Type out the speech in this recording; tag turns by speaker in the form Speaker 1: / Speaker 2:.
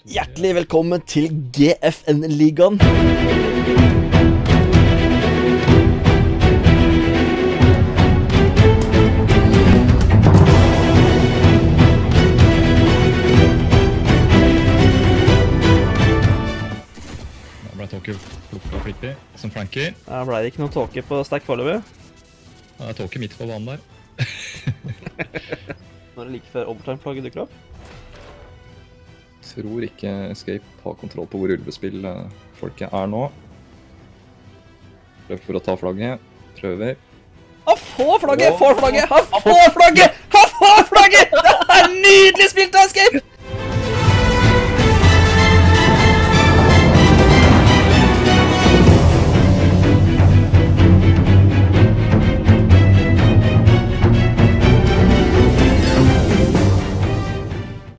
Speaker 1: Hjertelig velkommen til GFN-ligaen.
Speaker 2: Da ble Tåke plukket flippig som flanker.
Speaker 1: Da ble det ikke noen tåke på sterk foreløpig.
Speaker 2: Da er Tåke midt på banen der.
Speaker 1: Når det like før overtime-flagget dukker opp.
Speaker 3: Tror ikke Escape har kontroll på hvor Ulvespill folket er nå. Prøver for å ta flagget. Prøver.
Speaker 1: Han får flagget! Han får flagget! Han får flagget! Han får flagget! Det er nydelig spilt av Escape!